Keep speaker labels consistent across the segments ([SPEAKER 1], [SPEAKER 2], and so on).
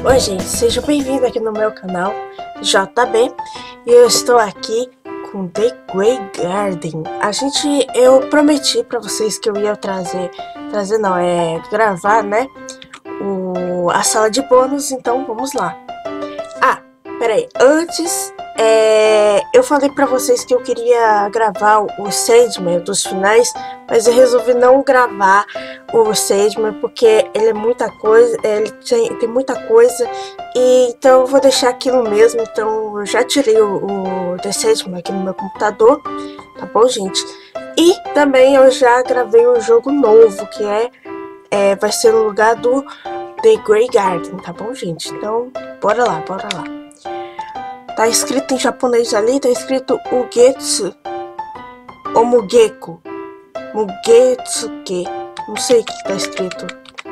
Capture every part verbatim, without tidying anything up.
[SPEAKER 1] Oi gente, seja bem-vindo aqui no meu canal J B. E eu estou aqui com The Grey Garden. A gente, eu prometi pra vocês que eu ia trazer, trazer não, é gravar, né, o, a sala de bônus, então vamos lá. Ah, peraí, antes, é, eu falei pra vocês que eu queria gravar o Sandman dos finais, mas eu resolvi não gravar o Sandman porque ele é muita coisa, ele tem, tem muita coisa, e então eu vou deixar aquilo mesmo. Então eu já tirei o, o The Sandman aqui no meu computador, tá bom, gente? E também eu já gravei um jogo novo que é, é vai ser no lugar do The Grey Garden, tá bom, gente? Então bora lá, bora lá. Tá escrito em japonês ali, tá escrito Ugetsu ou Mugeko, Mugetsuke, não sei o que tá escrito.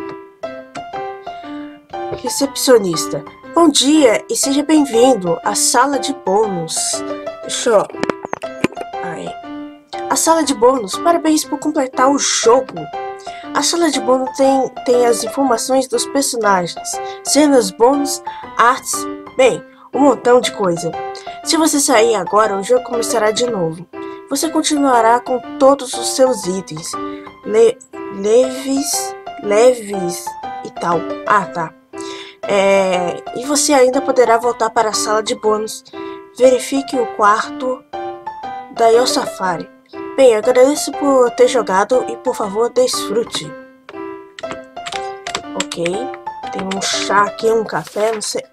[SPEAKER 1] Recepcionista, bom dia e seja bem-vindo à sala de bônus. Deixa eu... Aí. A sala de bônus, parabéns por completar o jogo. A sala de bônus tem, tem as informações dos personagens, cenas bônus, artes, bem, um montão de coisa. Se você sair agora, o jogo começará de novo. Você continuará com todos os seus itens, le leves, leves e tal. Ah, tá. É, e você ainda poderá voltar para a sala de bônus. Verifique o quarto da Yosafari. Bem, agradeço por ter jogado e por favor desfrute. Ok, tem um chá aqui, um café, não sei.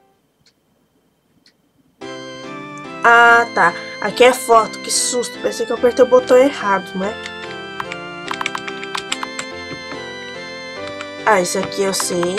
[SPEAKER 1] Ah, tá. Aqui é foto, que susto. Pensei que eu apertei o botão errado, né? Ah, isso aqui eu sei.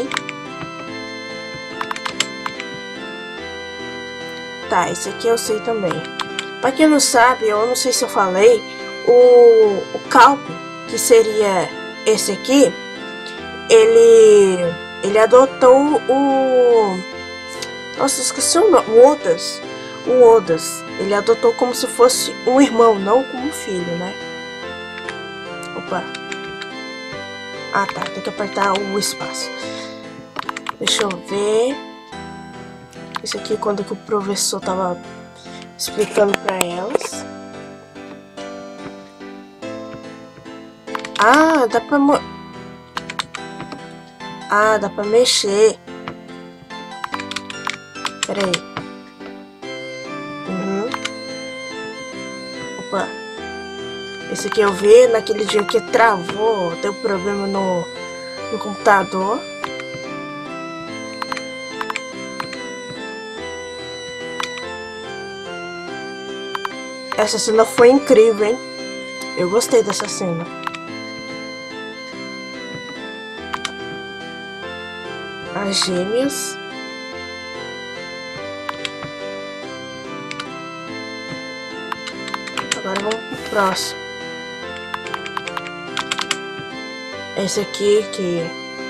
[SPEAKER 1] Tá, esse aqui eu sei também. Pra quem não sabe, eu não sei se eu falei, o, o Calp, que seria esse aqui, ele, ele adotou o... Nossa, esqueci o nome. O Odas. O Odas. Ele adotou como se fosse um irmão, não como um filho, né? Opa. Ah, tá. Tem que apertar o espaço. Deixa eu ver. Esse aqui é quando que o professor tava explicando pra elas. Ah, dá pra... Mo ah, dá pra mexer. Pera aí. Uhum. Opa. Esse aqui eu vi naquele dia que travou, deu problema no, no computador. Essa cena foi incrível, hein? Eu gostei dessa cena. As gêmeas. Agora vamos pro próximo. Esse aqui que...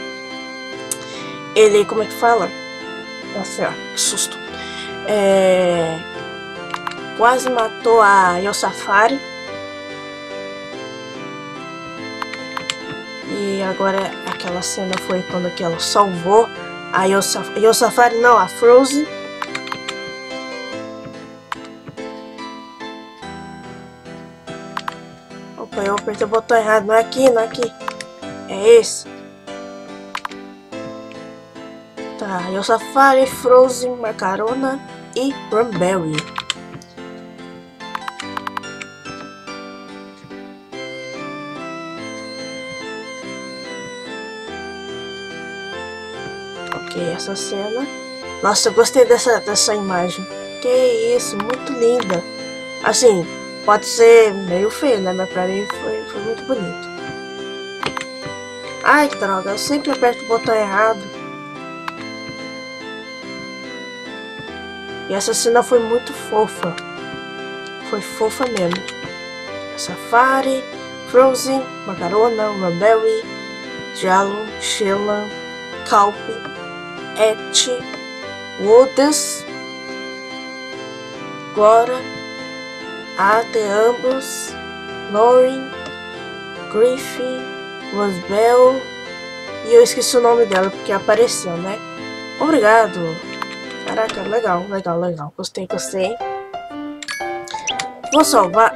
[SPEAKER 1] Ele, como é que fala? Nossa, que susto. É... Quase matou a Yosafari. E agora aquela cena foi quando que ela salvou a Yosaf Yosafari, não, a Frozen. Opa, eu apertei o botão errado, não é aqui, não é aqui. É esse. Tá, Yosafari, Frozen, Macarona e Cranberry. Ok, essa cena. Nossa, eu gostei dessa, dessa imagem. Que isso, muito linda. Assim, pode ser meio feio, né? Mas pra mim foi, foi muito bonito. Ai, que droga, eu sempre aperto o botão errado. E essa cena foi muito fofa. Foi fofa mesmo. Safari, Frozen, Macarona, Cranberry, Jalo, Sheila, Calp, Et, Odas, Gora, Ate ambos, Lauren, Griffin, Rosbell, e eu esqueci o nome dela porque apareceu, né? Obrigado. Caraca, legal, legal, legal. Gostei, gostei. Vou salvar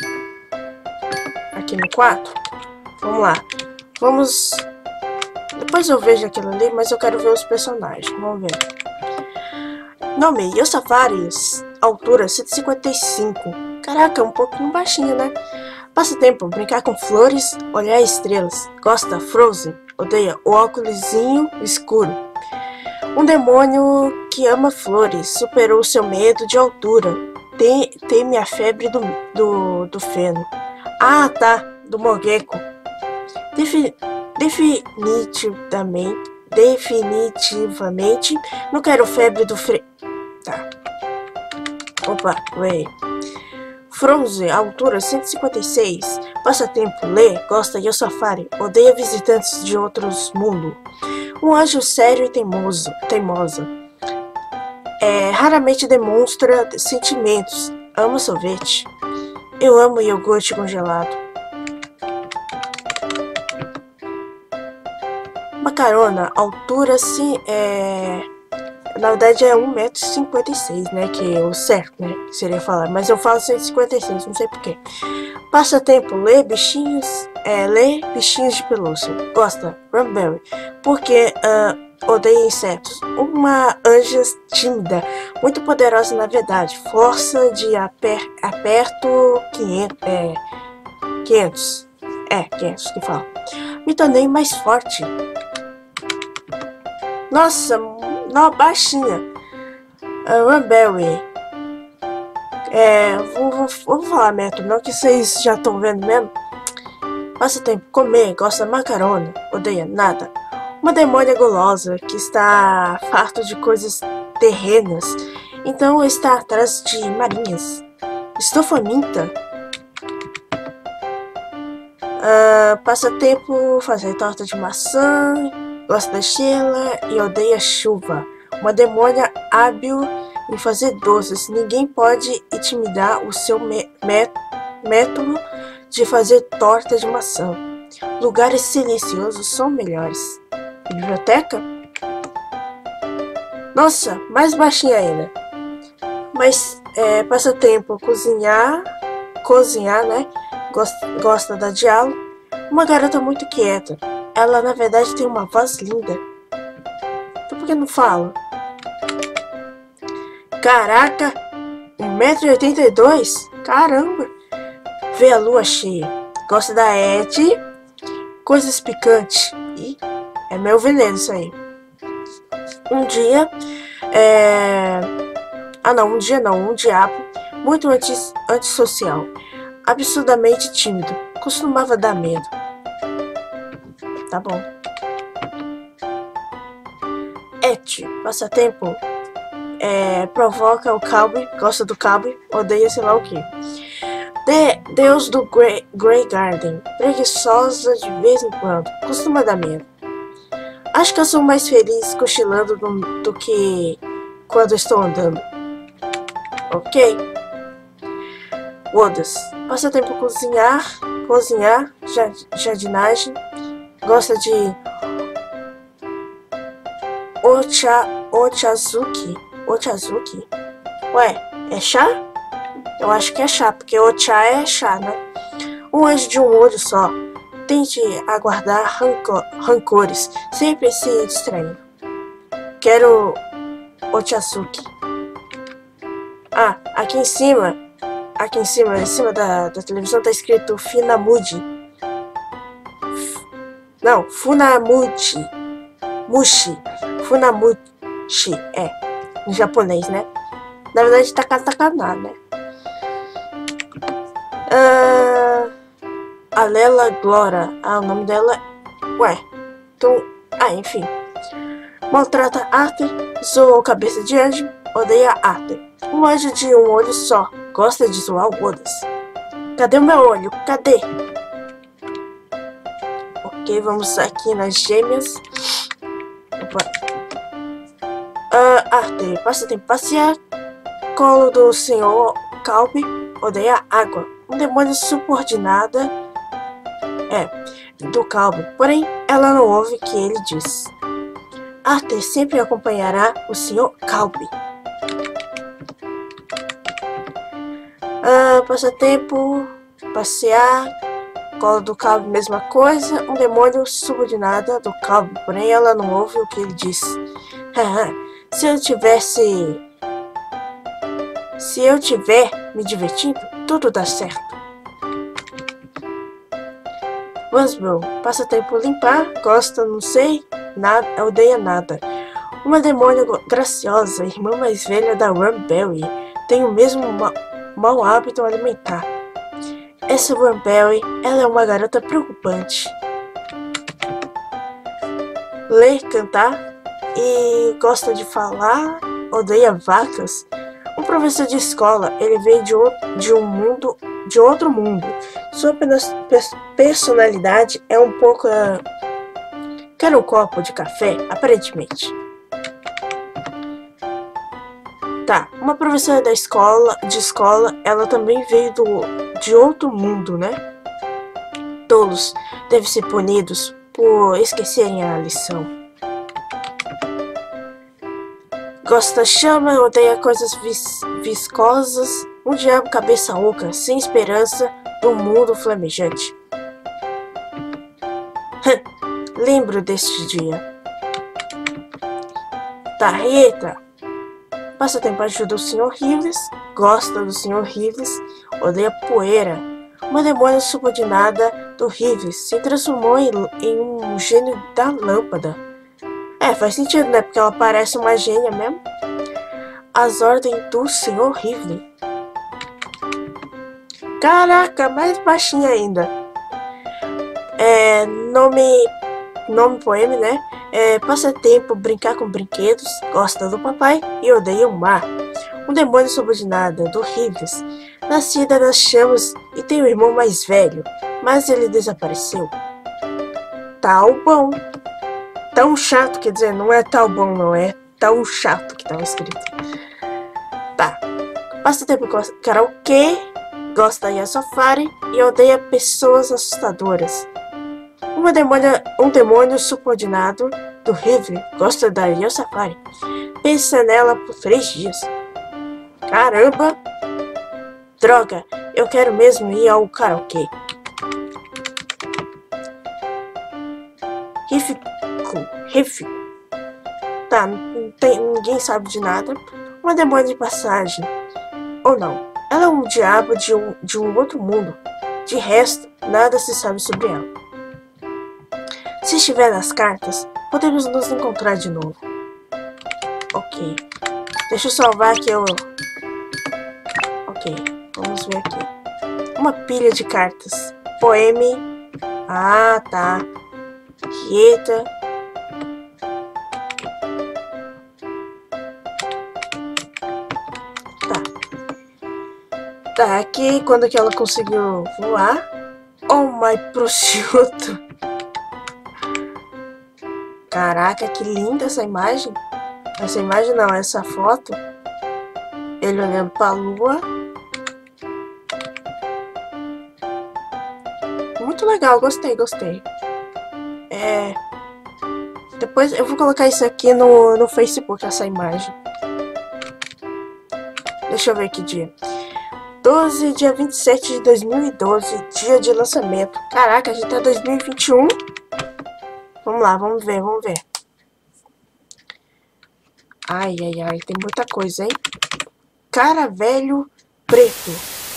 [SPEAKER 1] aqui no quarto. Vamos lá. Vamos... Depois eu vejo aquilo ali, mas eu quero ver os personagens. Vamos ver. Nome, Yosafari. Altura, cento e cinquenta e cinco. Caraca, um pouquinho baixinho, né? Passatempo, brincar com flores, olhar estrelas. Gosta, Frozen. Odeia o óculosinho escuro. Um demônio que ama flores. Superou seu medo de altura. Tem, teme a febre do, do, do feno. Ah, tá. Do Mogeko. Defi, definitivamente. Definitivamente. Não quero febre do fre... Tá. Opa, wait. Frozen, altura cento e cinquenta e seis. Passatempo, lê, gosta de Yosafari. Odeia visitantes de outros mundos. Um anjo sério e teimoso, teimosa. É, raramente demonstra sentimentos. Ama sorvete. Eu amo iogurte congelado. Macarona, altura sim, é... Na verdade é um metro e cinquenta e seis, né? Que é o certo, né? Que seria falar. Mas eu falo cento e cinquenta e seis, não sei porquê. Passatempo, lê bichinhos. É, lê bichinhos de pelúcia. Gosta, Runberry. Porque uh, odeia insetos. Uma anja tímida. Muito poderosa na verdade. Força de aper aperto quinhentos. É, quinhentos. É, quinhentos que fala. Me tornei mais forte. Nossa, não, baixinha. Uh, Runberry. É, vou, vou, vou falar merda, não, que vocês já estão vendo mesmo. Passa tempo, comer, gosta de macarona, odeia nada. Uma demônia gulosa que está farto de coisas terrenas, então está atrás de marinhas. Estou faminta. Uh, passa tempo, fazer torta de maçã. Gosta da Sheila e odeia chuva. Uma demônia hábil em fazer doces. Ninguém pode intimidar o seu método de fazer torta de maçã. Lugares silenciosos são melhores. Biblioteca? Nossa, mais baixinha ainda. Mas é, passa tempo cozinhar. Cozinhar, né? Gosta, gosta da diálogo. Uma garota muito quieta. Ela, na verdade, tem uma voz linda. Então por que não fala? Caraca! um metro e oitenta e dois? Caramba! Vê a lua cheia. Gosta da Ed. Coisas picantes. Ih, é meu veneno isso aí. Um dia... É... Ah não, um dia não. Um diabo. Muito anti antissocial. Absurdamente tímido. Costumava dar medo. Tá bom. Et, passatempo. É, provoca o cowboy, gosta do cowboy, odeia sei lá o que. De, Deus do Grey, Grey Garden, preguiçosa de vez em quando, costuma dar medo. Acho que eu sou mais feliz cochilando do, do que quando estou andando. Ok? Wodas, passatempo cozinhar, cozinhar, jardinagem. Gosta de Ocha, Ochazuki. Ochazuki? Ué, é chá? Eu acho que é chá, porque Ocha é chá, né? Um anjo de um olho só. Tente aguardar rancor, rancores, sempre se distraindo. Quero Ochazuki. Ah, aqui em cima, aqui em cima, em cima da, da televisão tá escrito Finamuji. Não, Funamuchi. Mushi. Funamuchi. É. Em japonês, né? Na verdade, tá katakana, né? Uh, Alela Glora. Ah, o nome dela... Ué. Então... Ah, enfim. Maltrata Arthur. Zoa cabeça de anjo. Odeia Arthur. Um anjo de um olho só. Gosta de zoar o Wodas. Cadê o meu olho? Cadê? Ok, vamos aqui nas gêmeas. Opa. Uh, Arthur, passa tempo passear. Colo do senhor Calbi, odeia água. Um demônio subordinada. É, do Calbi. Porém, ela não ouve o que ele diz. Arthur sempre acompanhará o senhor Calbi. Ah, passatempo, passear, colo do Calbi, mesma coisa. Um demônio subordinada do Calbi, porém ela não ouve o que ele diz. Se eu tivesse... Se eu tiver me divertindo, tudo dá certo. Wansbrough, passatempo limpar, gosta, não sei, nada, odeia nada. Uma demônia graciosa, irmã mais velha da Wurmberry, tem o mesmo ma mau hábito alimentar. Essa Wurmberry, ela é uma garota preocupante. Ler, cantar e gosta de falar, odeia vacas. Um professor de escola, ele veio de, outro, de um mundo, de outro mundo. Sua personalidade é um pouco... Uh, quer um copo de café, aparentemente. Tá, uma professora da escola, de escola, ela também veio do, de outro mundo, né? Tolos devem ser punidos por esquecerem a lição. Gosta da chama, odeia coisas vis viscosas, um diabo cabeça oca, sem esperança, do mundo flamejante. Lembro deste dia. Tá, Rita. Passatempo ajuda o senhor Rives, gosta do senhor Rives, odeia poeira. Uma demônia subordinada do Rives se transformou em, em um gênio da lâmpada. É, faz sentido, né? Porque ela parece uma gênia mesmo. As ordens do senhor Rives. Caraca, mais baixinho ainda. É, nome, nome poema, né? É, passatempo, brincar com brinquedos, gosta do papai e odeia o mar. Um demônio subordinado do Rives, nascida das chamas e tem um irmão mais velho, mas ele desapareceu. Tal bom. Tão chato, quer dizer, não é tal bom, não é tão chato que tava escrito. Tá. Passatempo karaokê, gosta de safari e odeia pessoas assustadoras. Uma demônia, um demônio subordinado do River gosta da Rio Safari. Pensa nela por três dias. Caramba! Droga, eu quero mesmo ir ao karaokê. Rifico, Rifico. Tá, não tem, ninguém sabe de nada. Uma demônia de passagem. Ou não, ela é um diabo de um, de um outro mundo. De resto, nada se sabe sobre ela. Se estiver nas cartas, podemos nos encontrar de novo. Ok. Deixa eu salvar aqui o... Ok, vamos ver aqui. Uma pilha de cartas. Poeme. Ah, tá. Rieta. Tá. Tá, aqui quando que ela conseguiu voar. Oh my prosciutto. Caraca, que linda essa imagem. Essa imagem não, essa foto. Ele olhando pra lua. Muito legal, gostei, gostei. É... Depois eu vou colocar isso aqui no, no Facebook, essa imagem. Deixa eu ver que dia. doze, dia vinte e sete de dois mil e doze, dia de lançamento. Caraca, a gente tá em dois mil e vinte e um. Vamos lá, vamos ver, vamos ver. Ai, ai, ai, tem muita coisa, hein? Cara velho preto.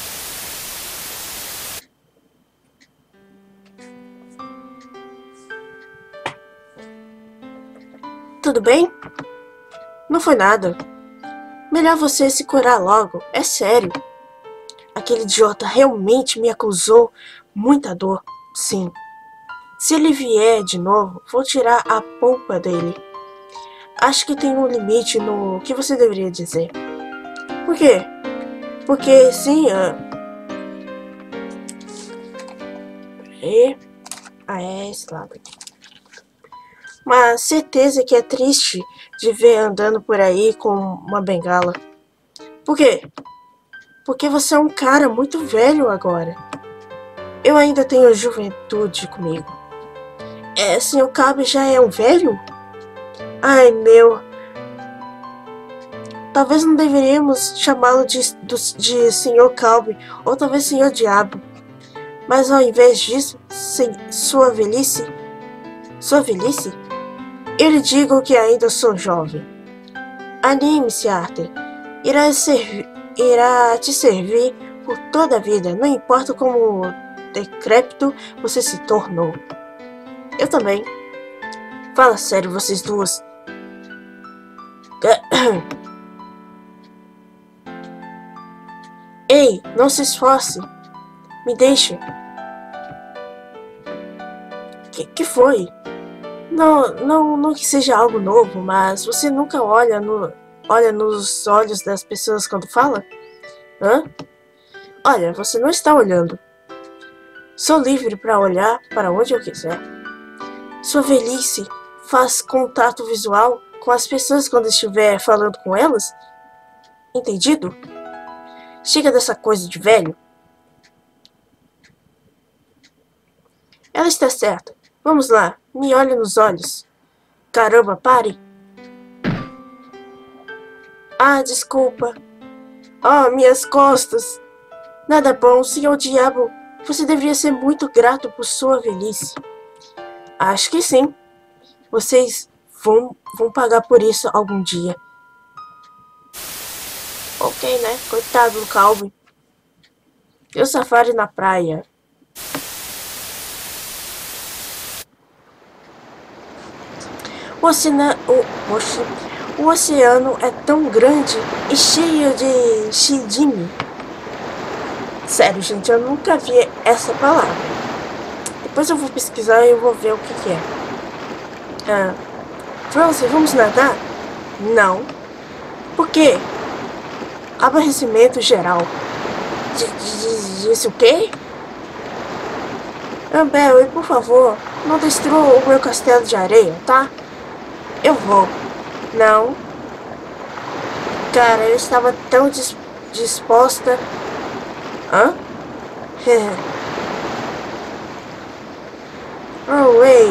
[SPEAKER 1] Tudo bem? Não foi nada. Melhor você se curar logo, é sério. Aquele idiota realmente me acusou muita dor, sim. Se ele vier de novo, vou tirar a polpa dele. Acho que tem um limite no que você deveria dizer. Por quê? Porque, sim... Uh... E... Ah, é esse lado aqui. Mas certeza que é triste de ver andando por aí com uma bengala. Por quê? Porque você é um cara muito velho agora. Eu ainda tenho juventude comigo. É, senhor Calbi já é um velho? Ai, meu. Talvez não deveríamos chamá-lo de, de senhor Calvin, ou talvez senhor Diabo. Mas ao invés disso, sem sua velhice... Sua velhice? Eu lhe digo que ainda sou jovem. Anime-se, Arthur. Irá, servi irá te servir por toda a vida, não importa como decrépito você se tornou. Eu também. Fala sério, vocês duas. Ei, não se esforce. Me deixe. Que, que foi? Não, não, não que seja algo novo, mas você nunca olha, no, olha nos olhos das pessoas quando fala? Hã? Olha, você não está olhando. Sou livre para olhar para onde eu quiser. Sua velhice faz contato visual com as pessoas quando estiver falando com elas? Entendido? Chega dessa coisa de velho. Ela está certa. Vamos lá, me olhe nos olhos. Caramba, pare. Ah, desculpa. Oh, minhas costas. Nada bom, senhor Diabo. Você deveria ser muito grato por sua velhice. Acho que sim. Vocês vão, vão pagar por isso algum dia. Ok, né? Coitado do Calvin. E o safari na praia. O oceano, o, oxe, o oceano é tão grande e cheio de shijimi. Sério, gente, eu nunca vi essa palavra. Depois eu vou pesquisar e eu vou ver o que, que é. Ah, França, vamos nadar? Não. Por quê? Aborrecimento geral. Disse o quê? Amber, por favor, não destrua o meu castelo de areia, tá? Eu vou. Não. Cara, eu estava tão dis disposta. Hã? Oh, ei.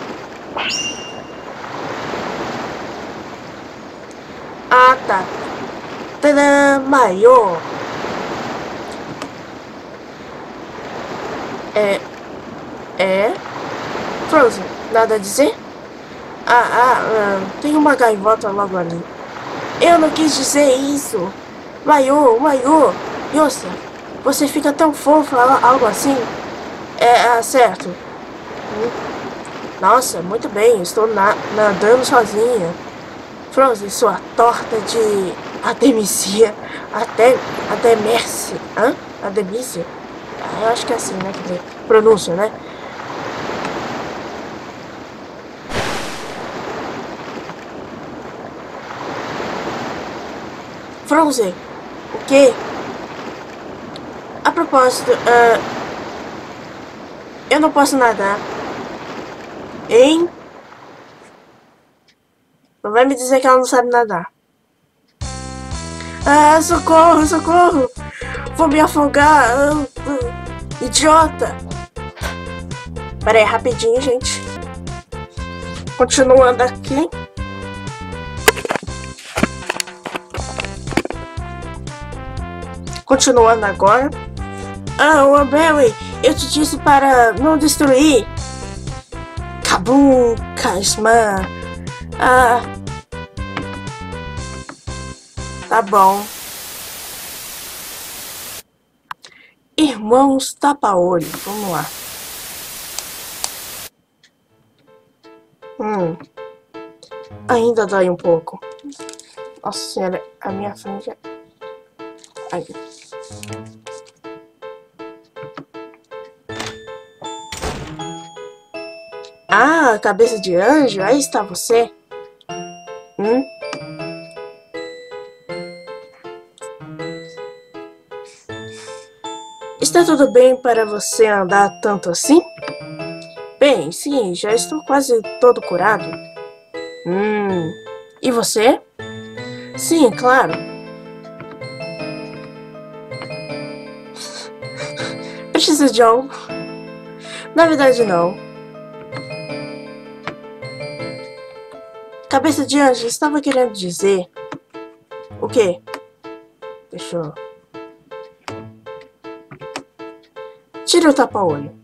[SPEAKER 1] Ah, tá. Tadã, maior. É. É? Frozen, nada a dizer? Ah, ah, ah, tem uma gaivota logo ali. Eu não quis dizer isso. Maiô, Maiô, Yossa, você fica tão fofo, algo assim? É, ah, certo. Hum. Nossa, muito bem, estou na nadando sozinha. Frozen, sua torta de Ademisia. Até, Ademércia. Hã? Ademícia? Ah, eu acho que é assim, né? Quer dizer, pronúncia, né? Frozen, o quê? A propósito, uh, eu não posso nadar. Hein? Não vai me dizer que ela não sabe nadar. Ah, socorro, socorro! Vou me afogar! Uh, uh, idiota! Pera aí, rapidinho, gente. Continuando aqui. Continuando agora. Ah, o Barry, eu te disse para não destruir. Kabum, Kaisman. Ah. Tá bom. Irmãos tapa-olho. Vamos lá. Hum. Ainda dói um pouco. Nossa senhora, a minha frente é... Ai. Ah, cabeça de anjo, aí está você. Hum? Está tudo bem para você andar tanto assim? Bem, sim, já estou quase todo curado. Hum, e você? Sim, claro. Precisa de algo? Na verdade, não. Cabeça de anjo, estava querendo dizer... O quê? Deixa eu... Tira o tapa-olho.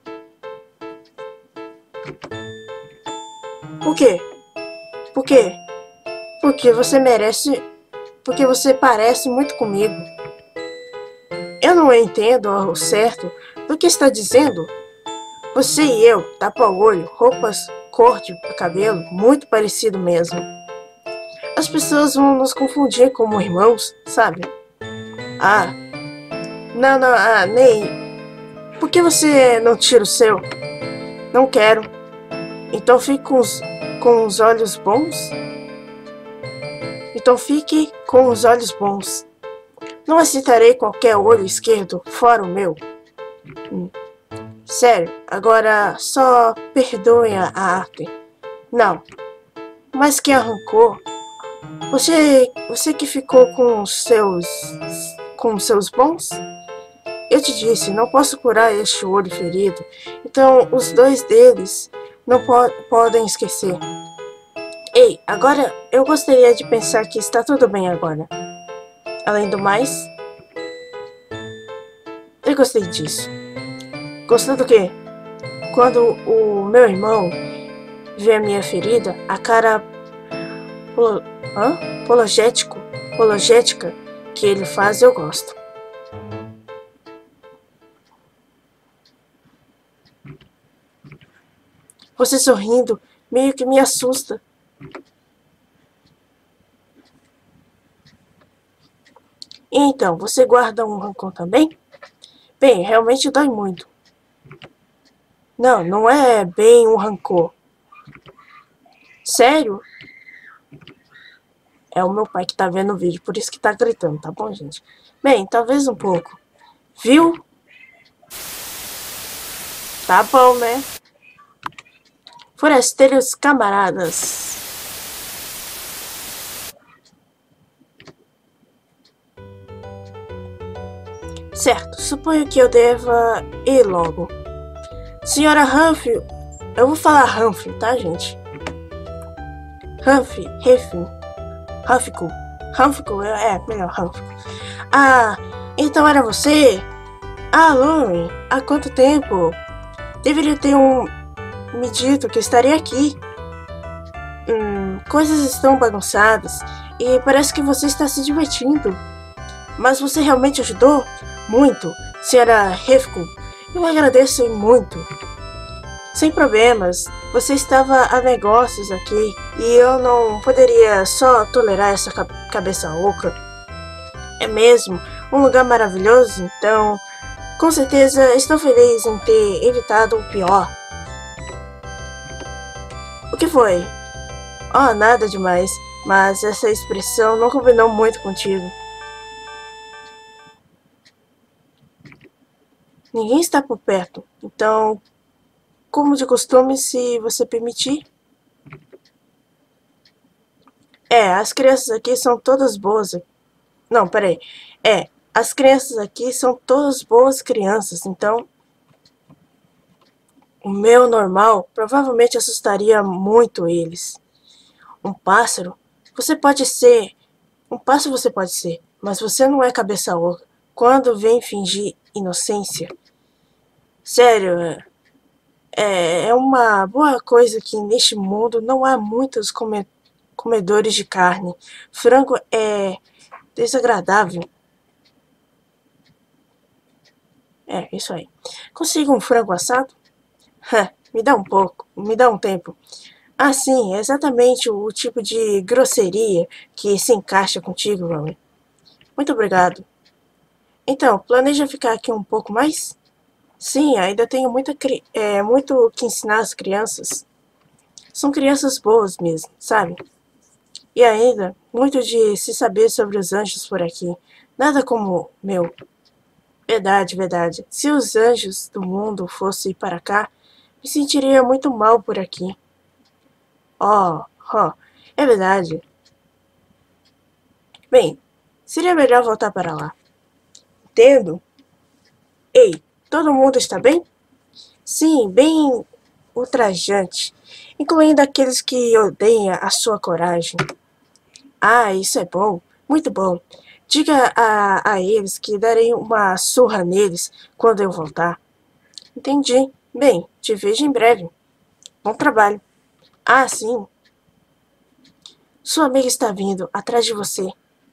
[SPEAKER 1] Por quê? Por quê? Porque você merece... Porque você parece muito comigo. Eu não entendo ao certo do que está dizendo. Você e eu, tapa-olho, roupas, cor de cabelo, muito parecido mesmo. As pessoas vão nos confundir como irmãos, sabe? Ah, não, não, ah, nem... Por que você não tira o seu? Não quero. Então fique com os, com os olhos bons? Então fique com os olhos bons. Não aceitarei qualquer olho esquerdo fora o meu. Hum. Sério, agora só perdoe a arte. Não. Mas que arrancou? Você, você que ficou com os seus, com os seus bons? Eu te disse, não posso curar este olho ferido. Então os dois deles não po podem esquecer. Ei, agora eu gostaria de pensar que está tudo bem agora. Além do mais, eu gostei disso. Gostou do quê? Quando o meu irmão vê a minha ferida, a cara polo, hã? Apologético, apologética que ele faz, eu gosto. Você sorrindo meio que me assusta. Então, você guarda um rancor também? Bem, realmente dói muito. Não, não é bem um rancor. Sério? É o meu pai que tá vendo o vídeo, por isso que tá gritando, tá bom, gente? Bem, talvez um pouco. Viu? Tá bom, né? Forasteiros camaradas. Certo, suponho que eu deva ir logo. Senhora Humphrey, eu vou falar Humphrey, tá, gente? Humphrey, Humphrey, Humphrey, Humphrey, é, melhor Humphrey. Ah, então era você? Ah, Lauren, há quanto tempo? Deveria ter um... me dito que estaria aqui. Hum, coisas estão bagunçadas e parece que você está se divertindo. Mas você realmente ajudou? Muito, senhora Hefko. Eu agradeço muito. Sem problemas, você estava a negócios aqui e eu não poderia só tolerar essa cabeça oca. É mesmo, um lugar maravilhoso, então com certeza estou feliz em ter evitado o pior. O que foi? Oh, nada demais, mas essa expressão não combinou muito contigo. Ninguém está por perto, então, como de costume, se você permitir. É, as crianças aqui são todas boas. Não, peraí. É, as crianças aqui são todas boas crianças, então... O meu normal provavelmente assustaria muito eles. Um pássaro? Você pode ser... Um pássaro você pode ser, mas você não é cabeça oca. Quando vem fingir inocência... Sério, é, é uma boa coisa que neste mundo não há muitos come, comedores de carne. Frango é desagradável. É, isso aí. Consigo um frango assado? Me dá um pouco, me dá um tempo. Ah, sim, é exatamente o tipo de grosseria que se encaixa contigo, Rowan. Muito obrigado. Então, planeja ficar aqui um pouco mais? Sim, ainda tenho muita, é, muito que ensinar às crianças. São crianças boas mesmo, sabe? E ainda, muito de se saber sobre os anjos por aqui. Nada como meu. Verdade, verdade. Se os anjos do mundo fossem para cá, me sentiria muito mal por aqui. Oh, oh, é verdade. Bem, seria melhor voltar para lá. Entendo? Ei, todo mundo está bem? Sim, bem ultrajante. incluindo aqueles que odeiam a sua coragem. Ah, isso é bom, muito bom. Diga a, a eles que darei uma surra neles quando eu voltar. Entendi. Bem, te vejo em breve. Bom trabalho. Ah, sim. Sua amiga está vindo atrás de você.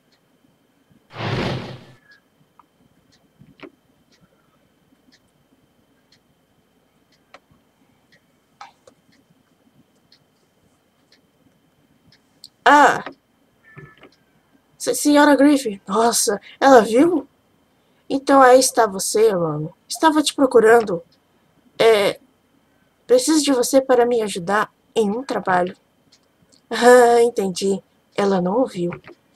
[SPEAKER 1] Ah, senhora Griffin. Nossa, ela viu? Então aí está você, mano. Estava te procurando. É, preciso de você para me ajudar em um trabalho. Ah, entendi. Ela não ouviu.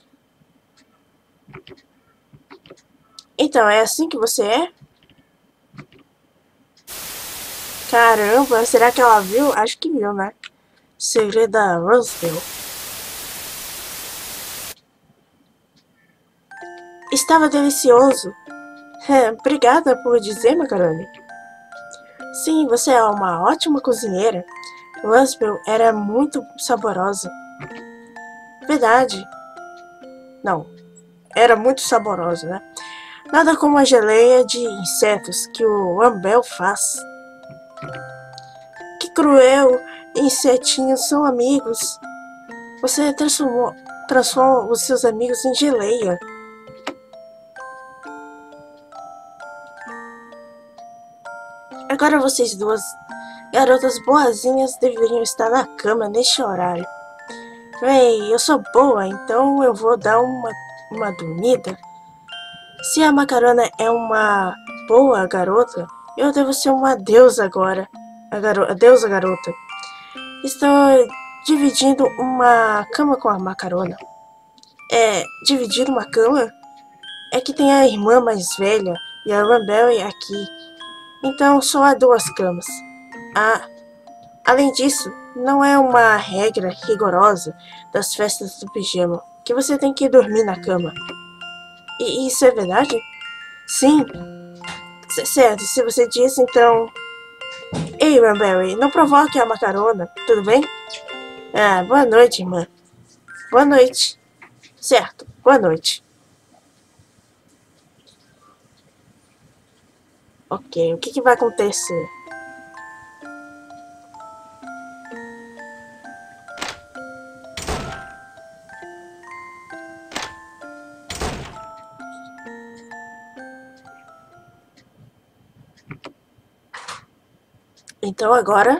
[SPEAKER 1] Então, é assim que você é? Caramba, será que ela viu? Acho que viu, né? Segredo da Roseville. Estava delicioso. É, obrigada por dizer, Macaroni. Sim, você é uma ótima cozinheira. Roseville era muito saborosa. Verdade. Não, era muito saborosa, né? Nada como a geleia de insetos que o Ambel faz. Que cruel! Insetinhos são amigos. Você transformou, transforma os seus amigos em geleia. Agora vocês duas, garotas boazinhas, deveriam estar na cama neste horário. Ei, eu sou boa, então eu vou dar uma, uma dormida. Se a Macarona é uma boa garota, eu devo ser uma deusa agora. A, garo a deusa garota. Estou dividindo uma cama com a Macarona. É, dividir uma cama? É que tem a irmã mais velha e a Rumble aqui. Então só há duas camas. Ah, além disso, não é uma regra rigorosa das festas do pijama que você tem que dormir na cama. E isso é verdade? Sim. C certo, se você disse, então... Ei, Rumble, não provoque a Macarona, tudo bem? Ah, boa noite, irmã. Boa noite. Certo, boa noite. Ok, o que, que vai acontecer? Então agora...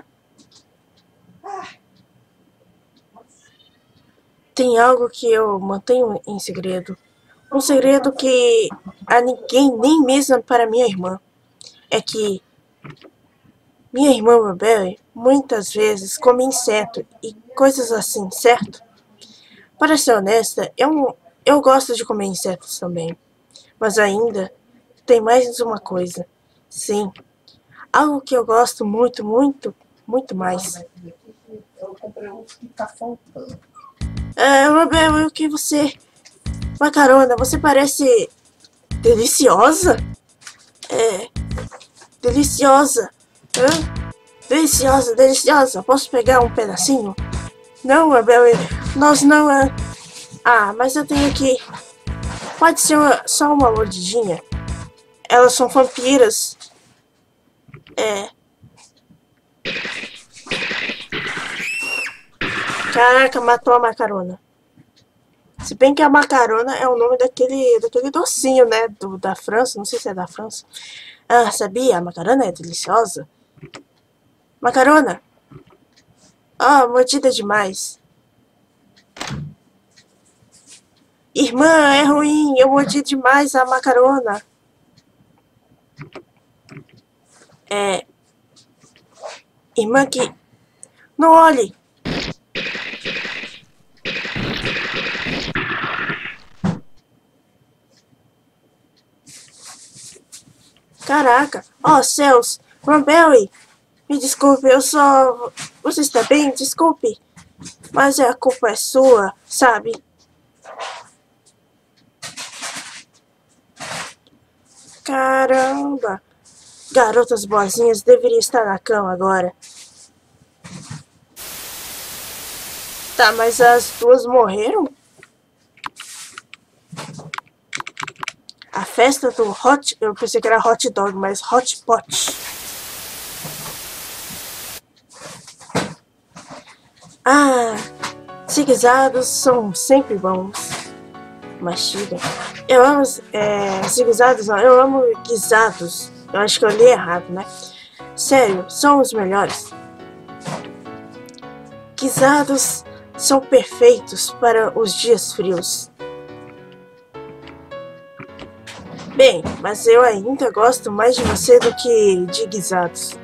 [SPEAKER 1] tem algo que eu mantenho em segredo. Um segredo que a ninguém, nem mesmo para minha irmã. É que minha irmã Rebelle muitas vezes come inseto e coisas assim, certo? Para ser honesta, eu, eu gosto de comer insetos também. Mas ainda tem mais uma coisa. Sim, algo que eu gosto muito, muito, muito mais.
[SPEAKER 2] Eu comprei uns que tá faltando.
[SPEAKER 1] É, Rebelle, o que você... Macarona, você parece deliciosa? É, deliciosa. Hã? Deliciosa, deliciosa. Posso pegar um pedacinho? Não, Abel, nós não... É... Ah, mas eu tenho que... Pode ser uma, só uma mordidinha. Elas são vampiras. É. Caraca, matou a Macarona. Se bem que a Macarona é o nome daquele, daquele docinho, né? Do, da França, não sei se é da França. Ah, sabia? A Macarona é deliciosa. Macarona! Ah, mordida demais. Irmã, é ruim. Eu mordi demais a Macarona. É... Irmã que... Não olhe! Caraca! Oh, céus! Rumberry! Me desculpe, eu só... Você está bem? Desculpe. Mas a culpa é sua, sabe? Caramba! Garotas boazinhas deveriam estar na cama agora. Tá, mas as duas morreram? A festa do hot... Eu pensei que era hot dog, mas hot pot. Ah, zigue-zagues são sempre bons. Mastiga. Eu amo é, zigue-zagues, não. Eu amo guisados. Eu acho que eu li errado, né? Sério, são os melhores. Guisados são perfeitos para os dias frios. Bem, mas eu ainda gosto mais de você do que de guisados.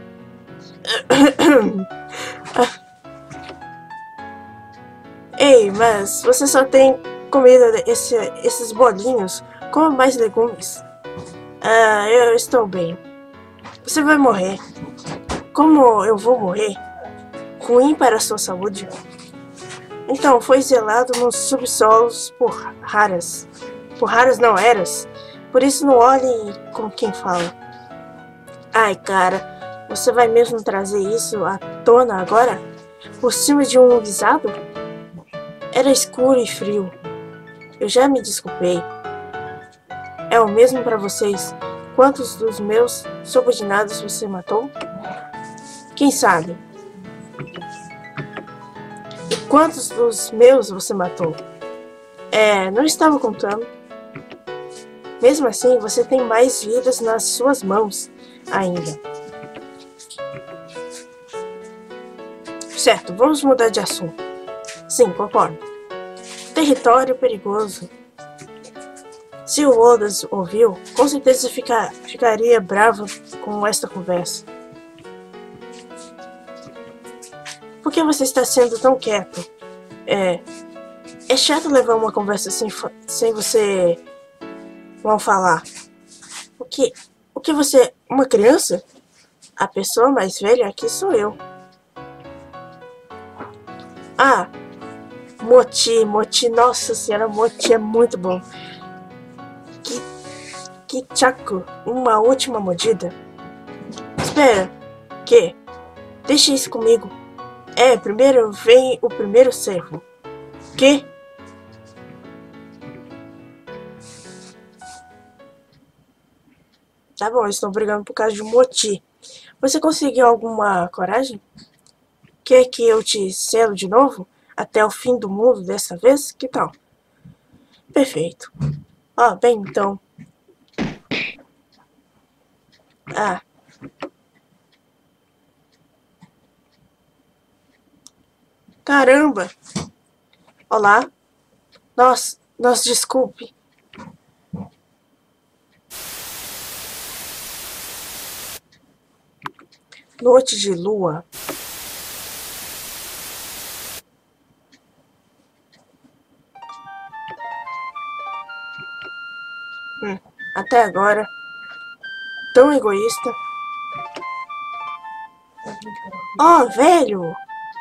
[SPEAKER 1] Ei, mas você só tem comida esse, esses bolinhos. Coma mais legumes. Ah, eu estou bem. Você vai morrer. Como eu vou morrer? Ruim para a sua saúde? Então, foi zelado nos subsolos por raras. Por raras não eras. Por isso não olhe com quem fala. Ai, cara, você vai mesmo trazer isso à tona agora? Por cima de um guisado? Era escuro e frio. Eu já me desculpei. É o mesmo para vocês. Quantos dos meus subordinados você matou? Quem sabe? E quantos dos meus você matou? É, não estava contando. Mesmo assim, você tem mais vidas nas suas mãos ainda. Certo, vamos mudar de assunto. Sim, concordo. Território perigoso. Se o Odas ouviu, com certeza fica, ficaria bravo com esta conversa. Por que você está sendo tão quieto? É, é chato levar uma conversa sem, sem você vão falar. O que, o que você... Uma criança? A pessoa mais velha aqui sou eu. Ah, Moti, Moti, nossa senhora, Moti é muito bom. Que, que chaco, uma última mordida. Espera, que? Deixa isso comigo. É, primeiro vem o primeiro servo. Que? Tá bom, eles estão brigando por causa de um Moti. Você conseguiu alguma coragem? Quer que eu te selo de novo? Até o fim do mundo dessa vez? Que tal? Perfeito. Ah, bem, então. Ah. Caramba! Olá. Nossa, nossa, desculpe. Noite de lua. Hum, até agora. Tão egoísta. Oh, velho!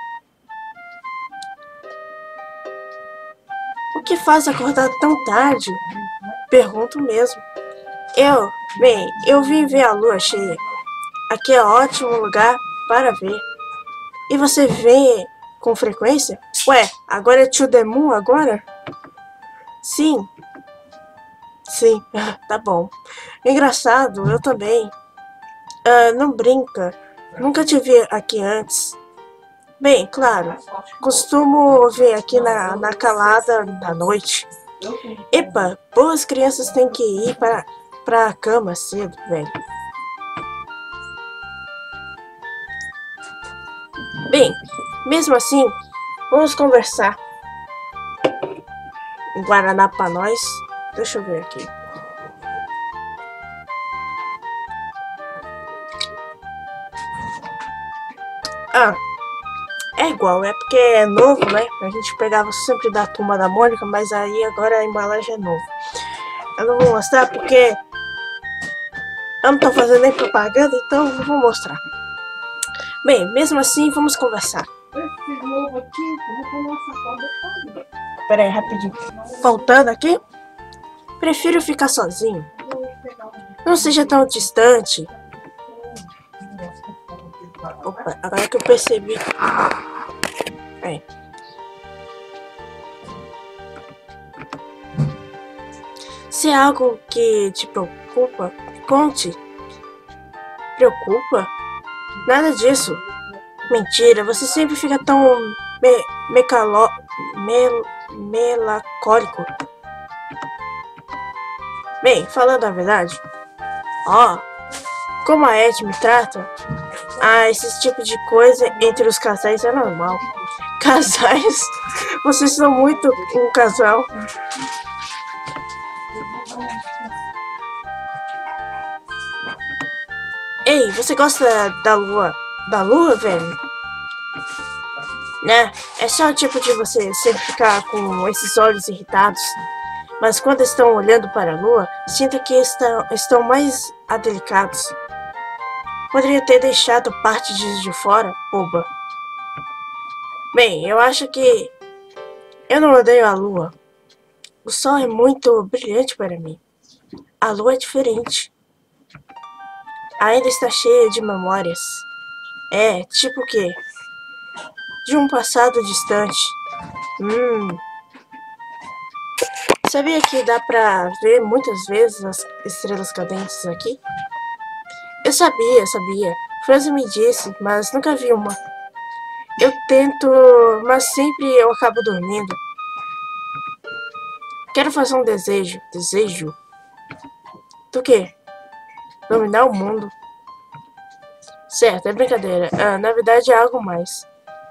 [SPEAKER 1] O que faz acordar tão tarde? Pergunto mesmo. Eu, bem, eu vim ver a lua cheia. Aqui é ótimo lugar para ver. E você vê com frequência? Ué, agora é To The Moon agora? Sim. Sim, tá bom. Engraçado, eu também. Ah, não brinca. Nunca te vi aqui antes. Bem, claro. Costumo ver aqui na, na calada da noite. Epa, boas crianças têm que ir para, para a cama cedo, velho. Bem, mesmo assim, vamos conversar. Um Guaraná pra nós. Deixa eu ver aqui. Ah, é igual, é porque é novo, né? A gente pegava sempre da Turma da Mônica, mas aí agora a embalagem é nova. Eu não vou mostrar porque eu não tô fazendo nem propaganda, então eu vou mostrar. Bem, mesmo assim, vamos conversar.
[SPEAKER 2] Esse novo aqui, eu vou começar a
[SPEAKER 1] Pera aí, rapidinho. Voltando aqui. Prefiro ficar sozinho. Não seja tão distante. Opa, agora que eu percebi. É. Se é algo que te preocupa, conte. Preocupa? Nada disso. Mentira, você sempre fica tão me mecalo mel melancólico. Bem, falando a verdade, ó, oh, como a Ed me trata, ah, esse tipo de coisa entre os casais é normal. Casais? Vocês são muito um casal. Ei, você gosta da lua? Da lua, velho? Né? É só o tipo de você sempre ficar com esses olhos irritados. Mas quando estão olhando para a lua, sinta que estão, estão mais adelicados. Poderia ter deixado parte disso de fora, boba. Bem, eu acho que eu não odeio a lua. O sol é muito brilhante para mim. A lua é diferente. Ainda está cheia de memórias. É, tipo o quê? De um passado distante. Hum. Sabia que dá pra ver muitas vezes as estrelas cadentes aqui? Eu sabia, sabia. Franzi me disse, mas nunca vi uma. Eu tento, mas sempre eu acabo dormindo. Quero fazer um desejo. Desejo? Do quê? Dominar o mundo. Certo, é brincadeira. Ah, na verdade é algo mais.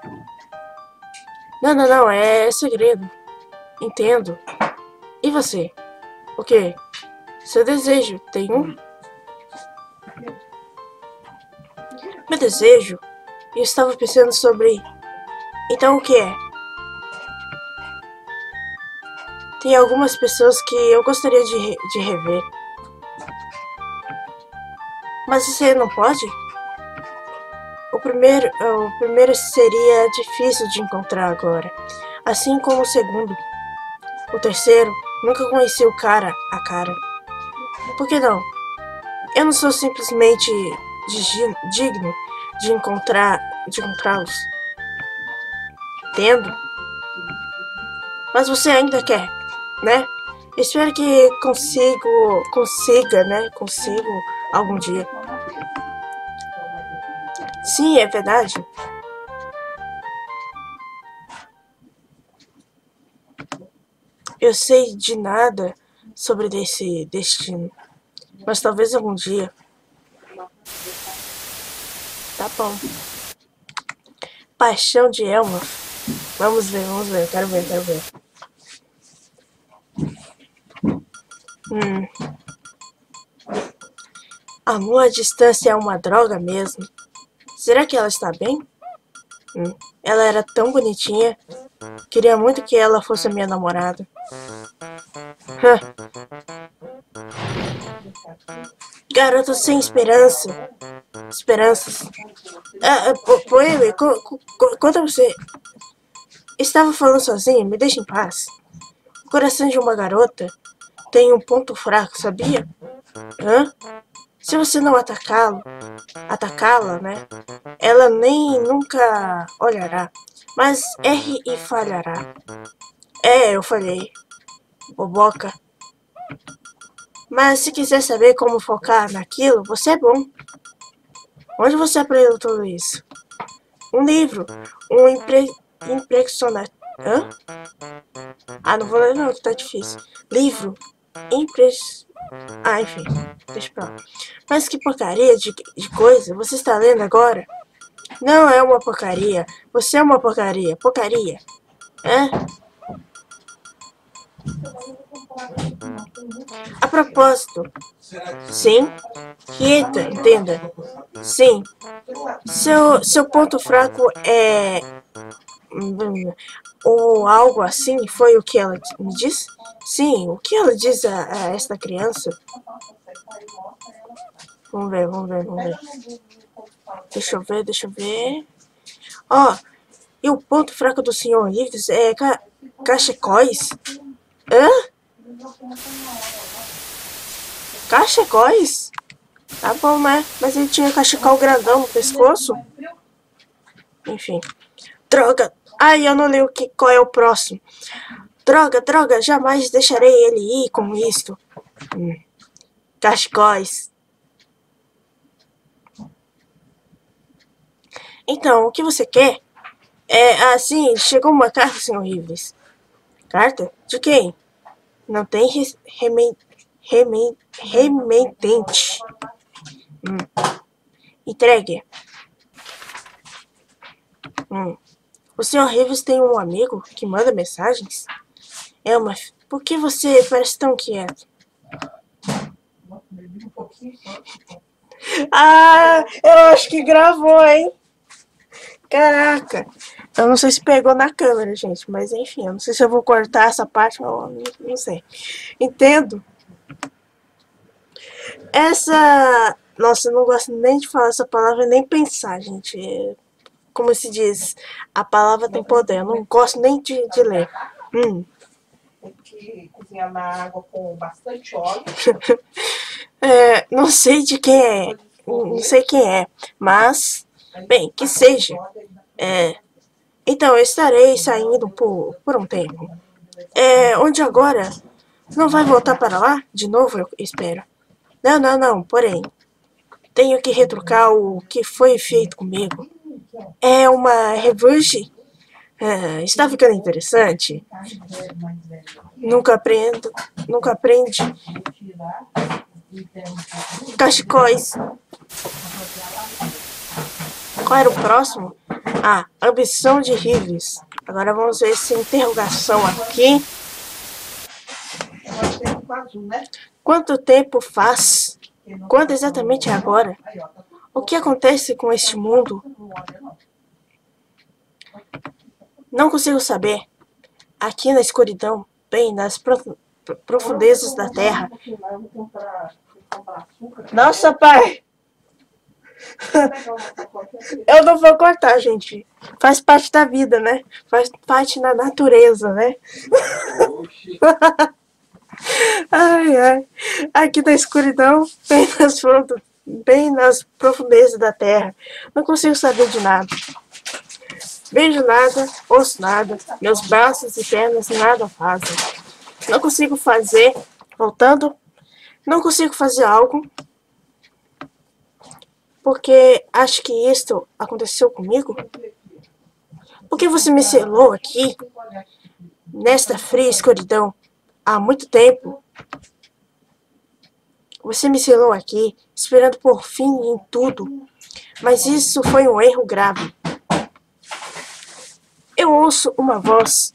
[SPEAKER 1] Não, não, não, é segredo. Entendo. E você? O quê? Seu desejo, tem um? Meu desejo? Eu estava pensando sobre... Então o que é? Tem algumas pessoas que eu gostaria de, re de rever. Mas você não pode? O primeiro, o primeiro seria difícil de encontrar agora. Assim como o segundo. O terceiro, nunca conheci o cara a cara. Por que não? Eu não sou simplesmente digno de encontrar de encontrá-los. Entendo. Mas você ainda quer, né? Espero que consigo, consiga, né? Consigo algum dia. Sim, é verdade. Eu sei de nada sobre esse destino, mas talvez algum dia. Tá bom. Paixão de Elma. Vamos ver, vamos ver. Quero ver, quero ver. Hum. Amor à distância é uma droga mesmo. Será que ela está bem? Hum. Ela era tão bonitinha. Queria muito que ela fosse minha namorada. Garoto sem esperança. Esperanças. Ah, Poeme, conta você. Estava falando sozinho, me deixa em paz. O coração de uma garota tem um ponto fraco, sabia? Hã? Se você não atacá-lo, atacá-la, né? Ela nem nunca olhará. Mas erre e falhará. É, eu falhei. Boboca. Mas se quiser saber como focar naquilo, você é bom. Onde você aprendeu tudo isso? Um livro. Um impre... impressionante. Hã? Ah, não vou ler não, que tá difícil. Livro. Impres... Ah, enfim. Deixa pra lá. Mas que porcaria de, de coisa você está lendo agora? Não é uma porcaria. Você é uma porcaria. Porcaria. Hã? A propósito. Sim. Quieta, entenda. Sim. Seu, seu ponto fraco é... ou algo assim, foi o que ela me disse? Sim, o que ela diz a, a esta criança? Vamos ver, vamos ver, vamos ver. Deixa eu ver, deixa eu ver. Ó, oh, e o ponto fraco do senhor Livres é ca cachecóis? Hã? Cachecóis? Tá bom, né? Mas ele tinha cachecol grandão no pescoço. Enfim. Droga! Ai, eu não li o que, qual é o próximo. Droga, droga, jamais deixarei ele ir com isto. Hum. Cachecóis. Então, o que você quer? É, assim, chegou uma carta, senhor Rivers. Carta? De quem? Não tem re remen remen remetente. Hum. Entregue. Hum. O senhor Rivers tem um amigo que manda mensagens? É uma... Por que você parece tão quieto? Ah, eu acho que gravou, hein? Caraca. Eu não sei se pegou na câmera, gente, mas enfim, eu não sei se eu vou cortar essa parte, ou não, não sei. Entendo. Essa... Nossa, eu não gosto nem de falar essa palavra, nem pensar, gente. Como se diz, a palavra tem poder. Eu não gosto nem de, de ler. Hum.
[SPEAKER 2] Tem que cozinhar na água com bastante óleo.
[SPEAKER 1] É, não sei de quem é, não sei quem é, mas, bem, que seja. É, então, eu estarei saindo por, por um tempo. É, onde agora? Não vai voltar para lá? De novo, eu espero. Não, não, não, porém, tenho que retrucar o que foi feito comigo. É uma revanche? É, está ficando interessante. Nunca aprendo, nunca aprende. Cachecóis. Qual era o próximo? Ah, ambição de Rivers. Agora vamos ver essa interrogação aqui. Quanto tempo faz? Quanto exatamente é agora? O que acontece com este mundo? Não consigo saber. Aqui na escuridão, bem nas prof... profundezas da terra. Nossa, pai! Eu não vou cortar, gente. Faz parte da vida, né? Faz parte da natureza, né? Ai, ai. Aqui na escuridão, bem nas, bem nas profundezas da terra. Não consigo saber de nada. Vejo nada, ouço nada. Meus braços e pernas nada fazem. Não consigo fazer, voltando, não consigo fazer algo, porque acho que isto aconteceu comigo. Porque você me selou aqui, nesta fria escuridão, há muito tempo. Você me selou aqui, esperando por fim em tudo. Mas isso foi um erro grave. Eu ouço uma voz.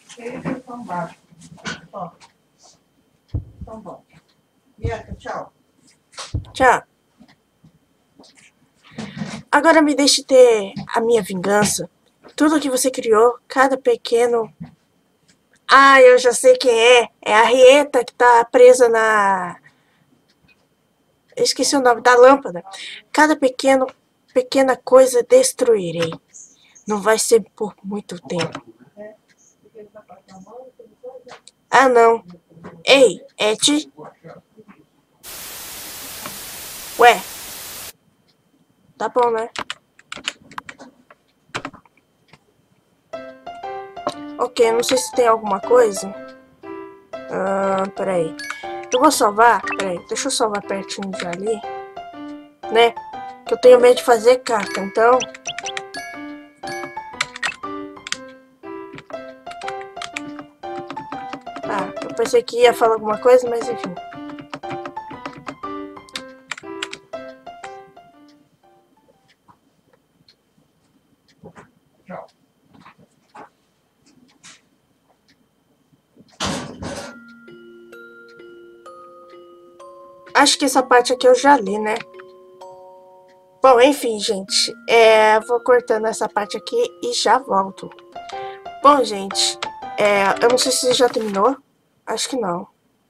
[SPEAKER 2] Tchau.
[SPEAKER 1] Tchau. Agora me deixe ter a minha vingança. Tudo que você criou, cada pequeno... Ah, eu já sei quem é. É a Rieta que tá presa na... Eu esqueci o nome da lâmpada. Cada pequeno, pequena coisa destruirei. Não vai ser por muito tempo. Ah, não. Ei, Ed? Ué. Tá bom, né? Ok, não sei se tem alguma coisa. Ah, peraí. Eu vou salvar. Peraí, deixa eu salvar pertinho de ali. Né? Que eu tenho medo de fazer caca, então... Ah, eu pensei que ia falar alguma coisa, mas enfim.
[SPEAKER 2] Tchau.
[SPEAKER 1] Acho que essa parte aqui eu já li, né? Bom, enfim, gente. É, vou cortando essa parte aqui e já volto. Bom, gente. É, eu não sei se já terminou. Acho que não.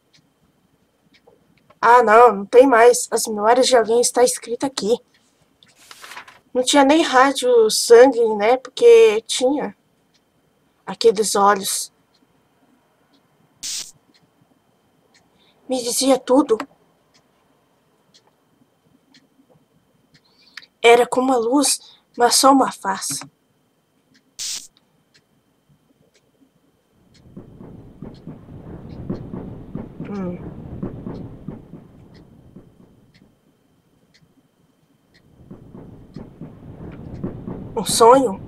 [SPEAKER 1] Ah, não. Não tem mais. As memórias de alguém está escrita aqui. Não tinha nem rádio sangue, né? Porque tinha aqueles olhos. Me dizia tudo. Era como a luz, mas só uma face. Hum. Um sonho?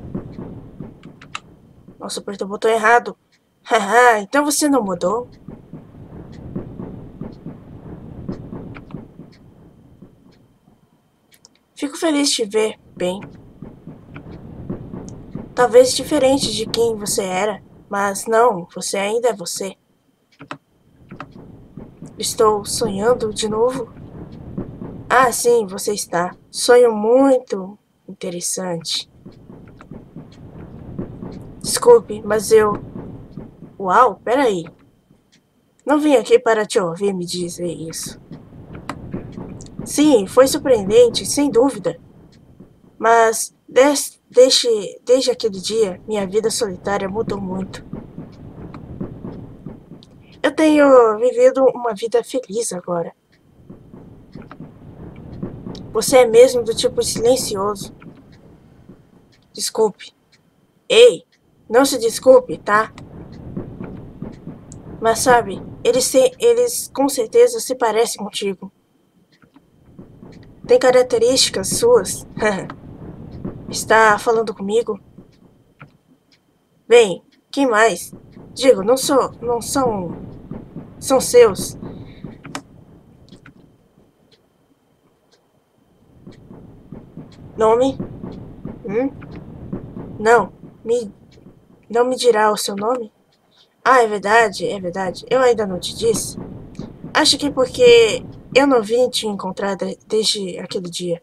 [SPEAKER 1] Nossa, apertei o botão errado. Haha, então você não mudou? Fico feliz de te ver bem. Talvez diferente de quem você era, mas não, você ainda é você. Estou sonhando de novo? Ah, sim, você está. Sonho muito interessante. Desculpe, mas eu... Uau, peraí. Não vim aqui para te ouvir me dizer isso. Sim, foi surpreendente, sem dúvida. Mas des, desde, desde aquele dia, minha vida solitária mudou muito. Eu tenho vivido uma vida feliz agora. Você é mesmo do tipo silencioso. Desculpe. Ei, não se desculpe, tá? Mas sabe, eles, se, eles com certeza se parecem contigo. Tem características suas. Está falando comigo? Bem, quem mais? Digo, não sou, não são, são seus. Nome? Hum? Não, me, não me dirá o seu nome? Ah, é verdade, é verdade. Eu ainda não te disse. Acho que porque eu não vim te encontrar desde aquele dia.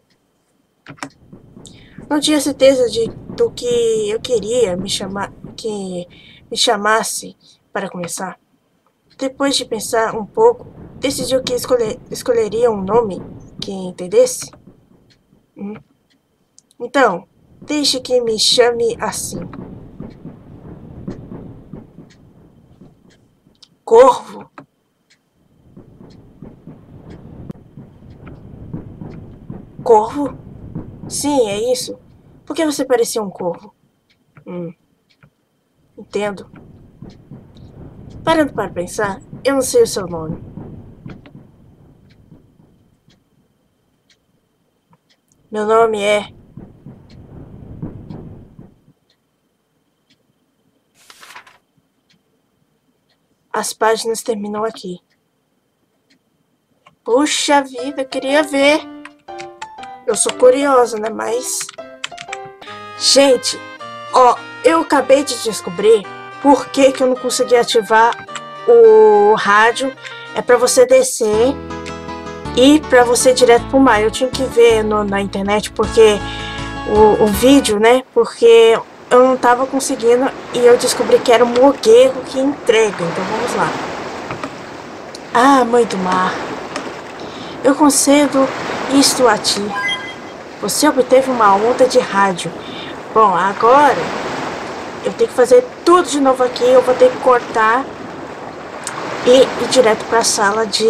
[SPEAKER 1] Não tinha certeza de, do que eu queria me chamar, que me chamasse para começar. Depois de pensar um pouco, decidiu que escolher, escolheria um nome que entendesse. Hum. Então, deixe que me chame assim. Corvo? Corvo? Sim, é isso. Por que você parecia um corvo? Hum. Entendo. Parando para pensar, eu não sei o seu nome. Meu nome é... As páginas terminam aqui. Puxa vida, eu queria ver. Eu sou curiosa, né? Mas... Gente, ó, eu acabei de descobrir por que que eu não consegui ativar o rádio. É pra você descer e pra você ir direto pro mar. Eu tinha que ver no, na internet porque o, o vídeo, né? Porque eu não tava conseguindo e eu descobri que era um mogueiro que entrega. Então vamos lá. Ah, mãe do mar, eu concedo isto a ti. Você obteve uma onda de rádio. Bom, agora eu tenho que fazer tudo de novo aqui. Eu vou ter que cortar e ir direto para a sala de...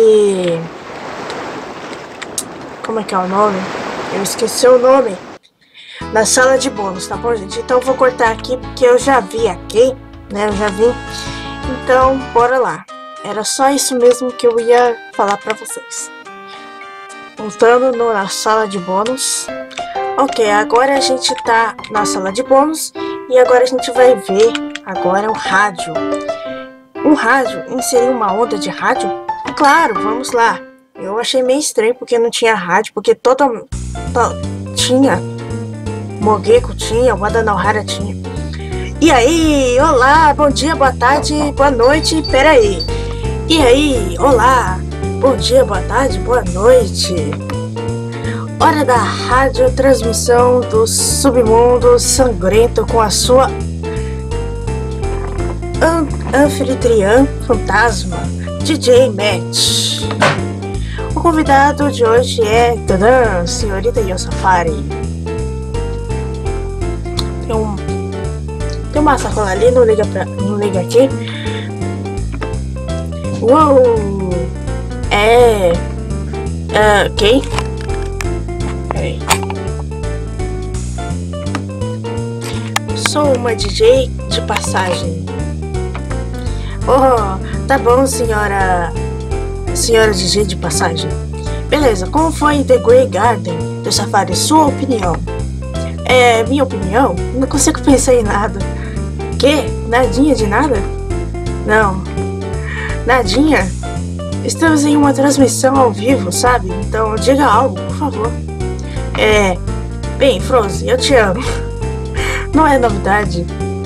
[SPEAKER 1] Como é que é o nome? Eu esqueci o nome. Na sala de bônus, tá bom, gente? Então eu vou cortar aqui porque eu já vi aqui, né? Eu já vi. Então, bora lá. Era só isso mesmo que eu ia falar para vocês. Voltando no, na sala de bônus. Ok, agora a gente tá na sala de bônus e agora a gente vai ver agora o rádio. Um rádio? Inserir uma onda de rádio? Claro, vamos lá. Eu achei meio estranho porque não tinha rádio, porque toda... To, tinha. Mogeko tinha, Wada Naohara tinha. E aí, olá, bom dia, boa tarde, boa noite, peraí. E aí, olá, bom dia, boa tarde, boa noite. Hora da radiotransmissão do submundo sangrento com a sua an anfitriã fantasma, D J Matt. O convidado de hoje é tadã, senhorita Yosafari. Tem, um, tem uma sacola ali, não liga, pra, não liga aqui. Uou! É... Uh, ok. Peraí. Sou uma D J de passagem. Oh, tá bom, senhora... Senhora D J de passagem. Beleza, como foi The Grey Garden do Safari? Sua opinião? É, minha opinião? Não consigo pensar em nada. Que? Nadinha de nada? Não. Nadinha? Estamos em uma transmissão ao vivo, sabe? Então diga algo, por favor. É... Bem, Frozen, eu te amo. Não é novidade.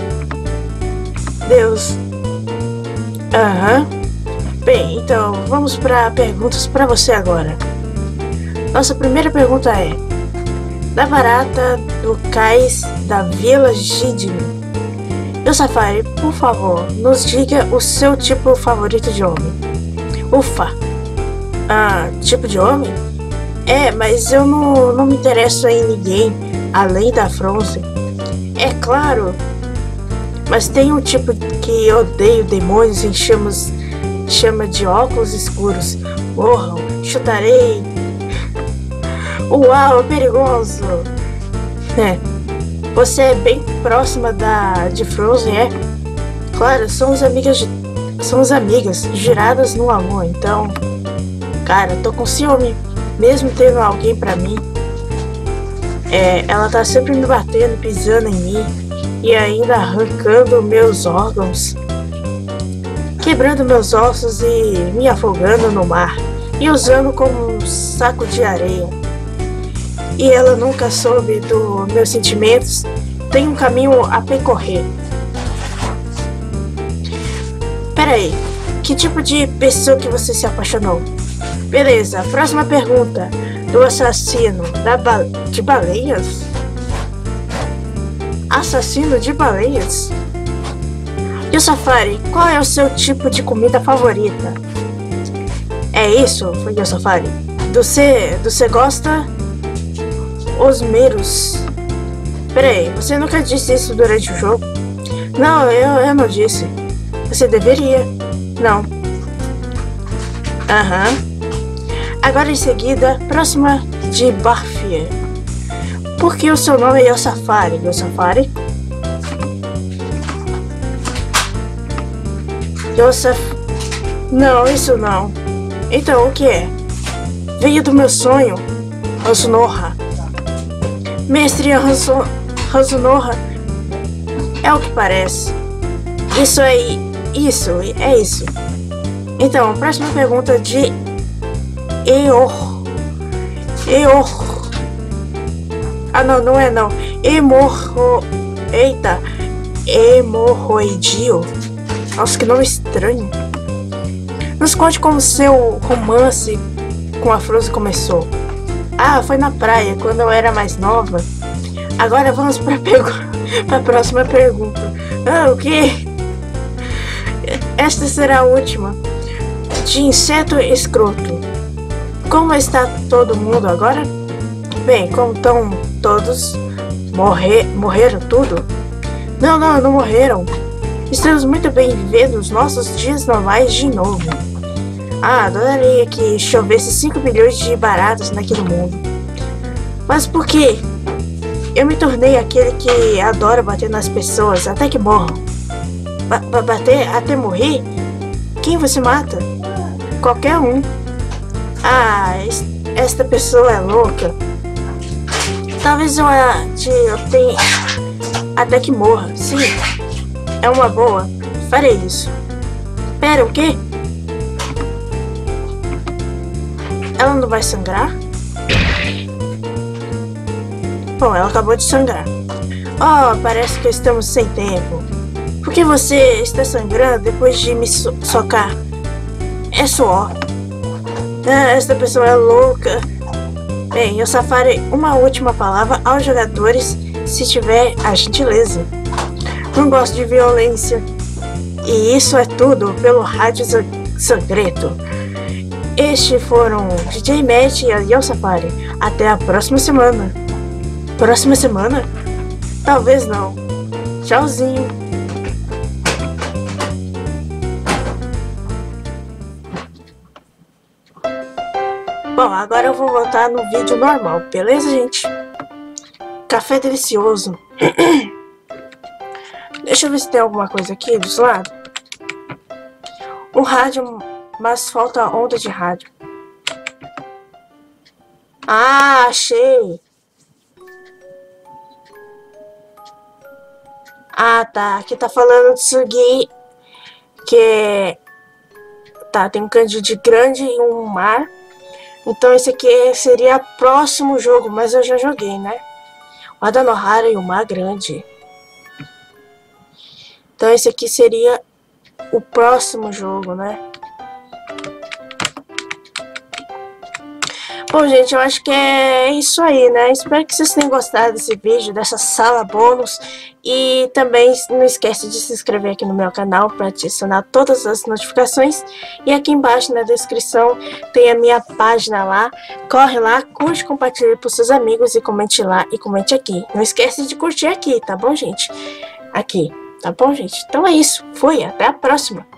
[SPEAKER 1] Deus. Aham. Uhum. Bem, então vamos para perguntas para você agora. Nossa primeira pergunta é: da barata do cais da Vila Gidney. Meu Safari, por favor, nos diga o seu tipo favorito de homem. Ufa. Ah, tipo de homem? É, mas eu não, não me interesso em ninguém além da Frozen. É claro. Mas tem um tipo que odeio demônios em chamas, chama de óculos escuros. Morram, chutarei. Uau, é perigoso. É. Você é bem próxima da de Frozen, é? Claro, somos amigas de, somos amigas, giradas no amor, então... Cara, tô com ciúme, mesmo tendo alguém pra mim. É, ela tá sempre me batendo, pisando em mim e ainda arrancando meus órgãos, quebrando meus ossos e me afogando no mar e usando como um saco de areia. E ela nunca soube dos meus sentimentos. Tem um caminho a percorrer. Pera aí, que tipo de pessoa que você se apaixonou? Beleza, próxima pergunta. Do assassino da ba de baleias? Assassino de baleias? E o Safari, qual é o seu tipo de comida favorita? É isso, foi o Safari. Do você, do você gosta? Os meros. Peraí, você nunca disse isso durante o jogo? Não, eu, eu não disse. Você deveria. Não. Aham. Uhum. Agora em seguida, próxima de Barfia. Por que o seu nome é o Safari? O Safari? Joseph. Não, isso não. Então o que é? Veio do meu sonho. Hansunoha. Mestre Hansunoha. É o que parece. Isso é isso, é isso. Então, próxima pergunta de Eor. Eor. Ah, não, não é não. Hemorro. Eita. Hemorroidio. Nossa, que nome estranho. Nos conte como seu romance com a Frozen começou. Ah, foi na praia, quando eu era mais nova. Agora vamos para a próxima pergunta. Ah, o que? Esta será a última. De inseto escroto. Como está todo mundo agora? Bem, como estão todos? Morrer, morreram tudo? Não, não, não morreram. Estamos muito bem vivendo os nossos dias normais de novo. Ah, adoraria que chovesse cinco bilhões de baratas naquele mundo. Mas por quê? Eu me tornei aquele que adora bater nas pessoas até que morram. Ba ba bater até morrer? Quem você mata? Qualquer um. Ah, esta pessoa é louca. Talvez eu, eu tenha até que morra. Sim, é uma boa. Farei isso. Pera, o quê? Ela não vai sangrar? Bom, ela acabou de sangrar. Oh, parece que estamos sem tempo. Por que você está sangrando depois de me so socar? É suor. Ah, esta pessoa é louca. Bem, eu Safari uma última palavra aos jogadores, se tiver a gentileza. Não gosto de violência. E isso é tudo pelo Rádio Sangreto. Estes foram D J Matt e Yo Safari. Até a próxima semana. Próxima semana? Talvez não. Tchauzinho. Bom, agora eu vou voltar no vídeo normal, beleza, gente? Café delicioso. Deixa eu ver se tem alguma coisa aqui dos lados. Um rádio, mas falta onda de rádio. Ah, achei. Ah, tá. Aqui tá falando de Tsugi, que tá, tem um kanji grande e um mar. Então esse aqui seria o próximo jogo, mas eu já joguei, né? O Adanohara e o mar grande. Então esse aqui seria o próximo jogo, né? Bom, gente, eu acho que é isso aí, né? Espero que vocês tenham gostado desse vídeo, dessa sala bônus. E também não esquece de se inscrever aqui no meu canal para adicionar todas as notificações. E aqui embaixo na descrição tem a minha página lá. Corre lá, curte, compartilhe para os seus amigos e comente lá e comente aqui. Não esquece de curtir aqui, tá bom, gente? Aqui, tá bom, gente? Então é isso. Fui, até a próxima.